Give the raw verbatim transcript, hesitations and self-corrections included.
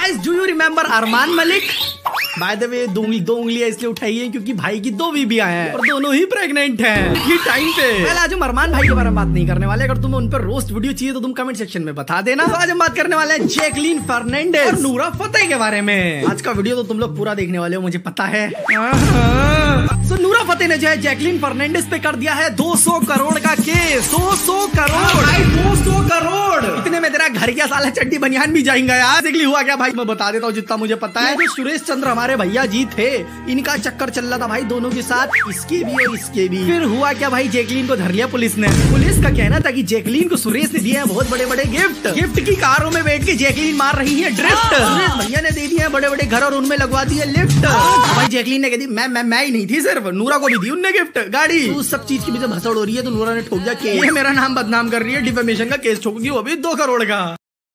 Guys do you remember Arman Malik? By the way दो दो उंगलियां इसलिए उठाई है क्योंकि भाई की दो बीबियां हैं और दोनों ही प्रेग्नेंट हैं ये टाइम पे। पहले आज हम अरमान भाई के बारे में बात नहीं करने वाले। अगर तुम्हें उन पर रोस्ट वीडियो चाहिए तो तुम कमेंट सेक्शन में बता देना। तो आज हम बात करने वाले हैं जैकलीन फर्नांडिस और नूरा फतेही के बारे में। आज का वीडियो तो तुम लोग पूरा देखने वाले हो, मुझे पता है। सो so, नूरा फतेही ने जो है जैकलीन फर्नांडिस पे कर दिया है दो सौ करोड़ का केस। दो सौ करोड़ भाई, दो सौ करोड़। इतने में तेरा घर क्या साला चड्डी बनियान भी जाएगा यार। देखली हुआ क्या भाई, मैं बता देता हूँ जितना मुझे पता है। जो सुरेश चंद्र हमारे भैया जी थे, इनका चक्कर चल रहा था भाई दोनों के साथ, इसके भी और इसके भी। फिर हुआ क्या भाई, जैकलीन को धर लिया पुलिस ने। पुलिस का कहना था कि जैकलीन को सुरेश ने दिए हैं बहुत बड़े बड़े गिफ्ट। गिफ्ट की कारों में बैठ के जैकलीन मार रही है ड्रिफ्ट। सुरेश भैया ने दे दिए बड़े बड़े घर और उनमें लगवा दिए लिफ्ट। भाई जैकलीन ने कह दी मैं मैं मैं ही नहीं थी, सिर्फ नूरा को भी दी उनने गिफ्ट गाड़ी। तो सब चीज की भी जब भसड़ हो रही है तो नूरा ने ठोक दिया कि ये मेरा नाम बदनाम कर रही है, डिफेमेशन का केस ठोक दी, वो भी दो करोड़ का।